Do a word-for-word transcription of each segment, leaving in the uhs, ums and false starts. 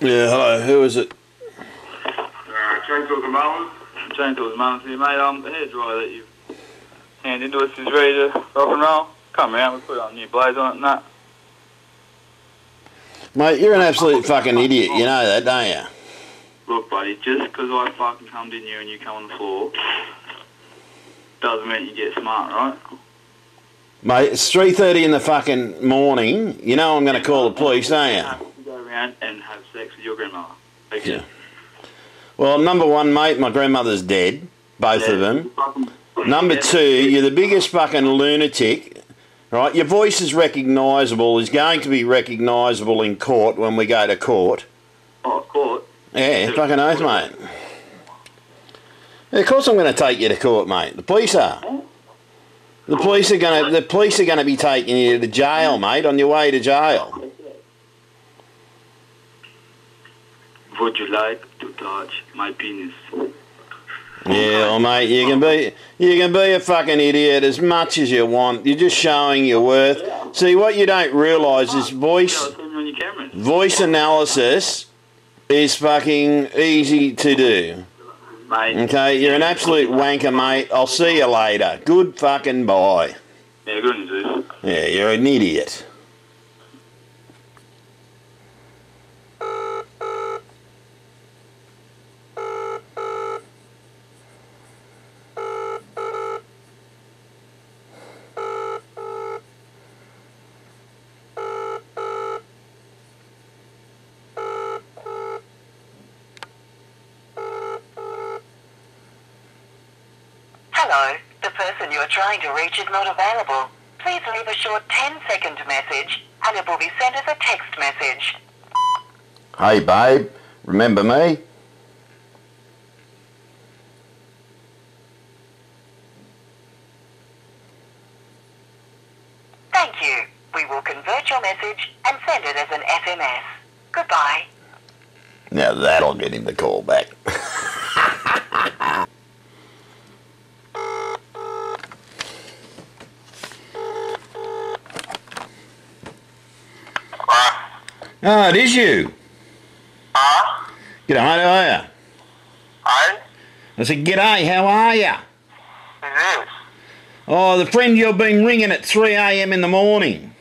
Yeah, hello, who is it? Uh, Chain Tools and Mowers. Chain Tools and Mowers here, mate. Um, the hairdryer that you've handed into us is ready to rock and roll. Come around, we put on new blades on it and that. Mate, you're an absolute fucking idiot, you know that, don't you? Look, buddy, just because I fucking come in you and you come on the floor doesn't mean you get smart, right? Mate, it's three thirty in the fucking morning. You know I'm going to call the police, don't you? You go around and have sex with your grandmother. Yeah. Well, number one, mate, my grandmother's dead. Both Yeah. of them. Number two, you're the biggest fucking lunatic, right? Your voice is recognisable, is going to be recognisable in court when we go to court. Oh, court? Yeah, fucking oath, mate. Yeah, of course I'm going to take you to court, mate. The police are. The police are going to. The police are going to be taking you to jail, mate. On your way to jail. Would you like to touch my penis? Yeah, well, mate, you can be. You can be a fucking idiot as much as you want. You're just showing your worth. See, what you don't realise is voice. Voice analysis is fucking easy to do. Mate. Okay, you're an absolute wanker, mate. I'll see you later. Good fucking bye. Yeah, good news. Yeah, you're an idiot. Hello, the person you are trying to reach is not available. Please leave a short ten second message and it will be sent as a text message. Hey, babe, remember me? Thank you. We will convert your message and send it as an S M S. Goodbye. Now that'll get him to call back. Oh, it is you. Huh? G'day, mate, how are you? Hey? I said, g'day, how are you? Who's this? Oh, the friend you've been ringing at three a m in the morning.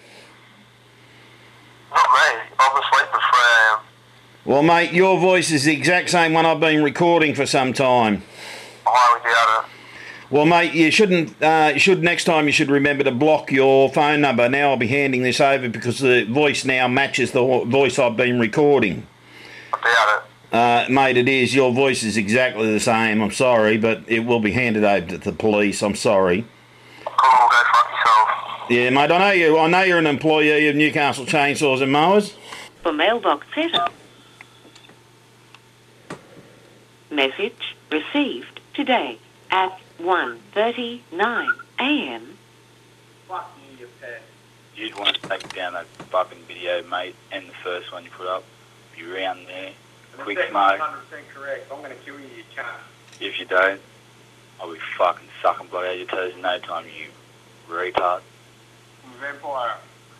Not me. I've been sleeping at three a m. Well, mate, your voice is the exact same one I've been recording for some time. I highly doubt it. Well, mate, you shouldn't, uh, you should, next time you should remember to block your phone number. Now I'll be handing this over because the voice now matches the voice I've been recording. I doubt Uh, mate, it is. Your voice is exactly the same. I'm sorry, but it will be handed over to the police. I'm sorry. it. Cool, go fuck yourself. Yeah, mate, I know you. I know you're an employee of Newcastle Chainsaws and Mowers. For mailbox setup. Message received today at one thirty-nine a m Fuck you, you pet. You'd want to take down that fucking video, mate, and the first one you put up. Be round there, quick smoke. one hundred percent correct. I'm going to kill you, you cunt. If you don't, I'll be fucking sucking blood out of your toes in no time, you retard. I'm a vampire.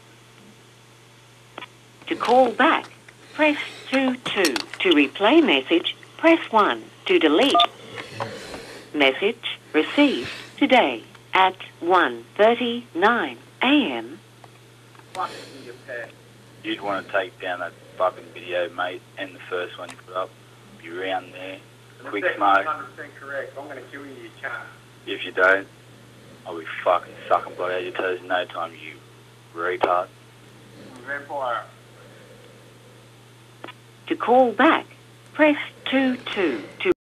To call back, press two two. To replay message, press one. To delete. Message received today at one thirty-nine a m Fuck you, you pet. You'd want to take down that fucking video, mate, and the first one you put up. Be round there, quick smoke. one hundred percent correct. I'm going to kill you, you cunt. If you don't, I'll be fucking sucking blood out of your toes in no time, you retard. I'm a vampire. To call back, press two two. To